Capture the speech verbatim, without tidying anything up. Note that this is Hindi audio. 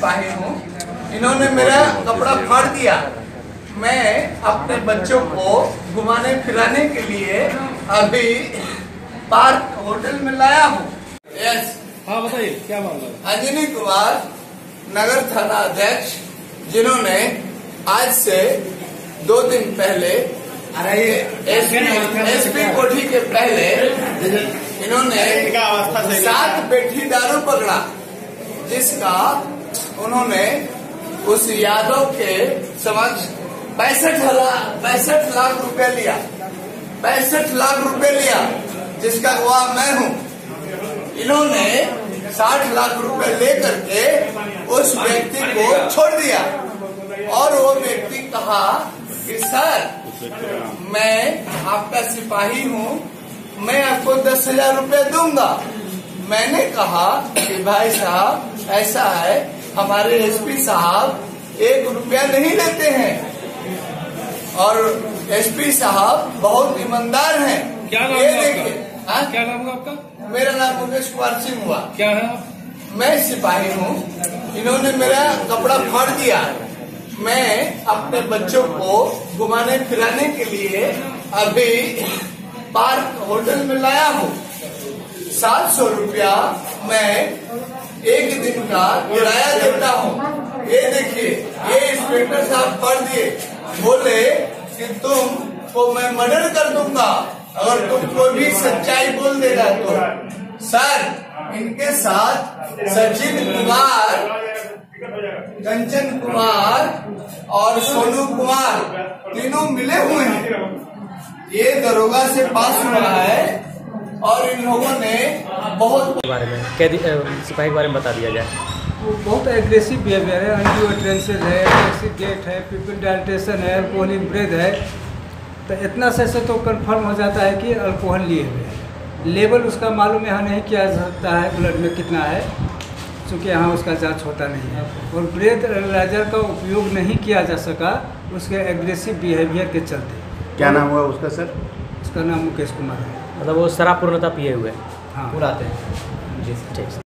सिपाही हूँ। इन्होंने मेरा कपड़ा फाड़ दिया। मैं अपने बच्चों को घुमाने फिराने के लिए अभी पार्क होटल में लाया हूँ। यस, हाँ बताइए क्या मामला है? अंजनी कुमार नगर थाना अध्यक्ष, जिन्होंने आज से दो दिन पहले एसपी कोठी के पहले इन्होंने सात पेटी दारू पकड़ा, जिसका उन्होंने उस यादव के समक्ष पैंसठ लाख पैंसठ लाख रुपए लिया पैंसठ लाख रुपए लिया जिसका गवाह मैं हूँ। इन्होंने साठ लाख रुपए लेकर के उस व्यक्ति को छोड़ दिया और वो व्यक्ति कहा कि सर, मैं आपका सिपाही हूँ, मैं आपको दस हजार रूपये दूंगा। मैंने कहा कि भाई साहब, ऐसा है, हमारे एसपी साहब एक रुपया नहीं लेते हैं और एसपी साहब बहुत ईमानदार हैं। क्या नाम ये है देखिए, आपका? क्या नाम है आपका? मेरा नाम मुकेश कुमार सिंह हुआ। क्या है आप? मैं सिपाही हूँ। इन्होंने मेरा कपड़ा फाड़ दिया। मैं अपने बच्चों को घुमाने फिराने के लिए अभी पार्क होटल में लाया हूँ। सात सौ रुपया मैं एक दिन का किराया देता हूँ। ये देखिए, ये इंस्पेक्टर साहब पढ़ दिए, बोले कि तुम को मैं मर्डर कर दूंगा अगर तुम कोई भी सच्चाई बोल देगा तो। सर, इनके साथ सचिन कुमार, कंचन कुमार और सोनू कुमार तीनों मिले हुए हैं। ये दरोगा से पास हुआ है और इन लोगों ने बहुत बारे में कैदी सिपाही के बारे में बता दिया जाए। वो बहुत एग्रेसिव बिहेवियर है, एंटीओट्रेंसिल है, एक्सीडेंट है, पीपल डायल्टेशन है, अल्कोहलिक ब्रेथ है। तो इतना से, से तो कंफर्म हो जाता है कि अल्कोहल लिए हुए है। लेवल उसका मालूम यहाँ नहीं किया जा सकता है ब्लड में कितना है, क्योंकि यहाँ उसका जांच होता नहीं है। और ब्रेथ एनालाइजर का उपयोग नहीं किया जा सका उसके एग्रेसिव बिहेवियर के चलते। क्या नाम हुआ उसका सर? उसका नाम मुकेश कुमार है। मतलब वो शराब पूर्णतः पिए हुए हाँ, उड़ाते हैं जी। ठीक।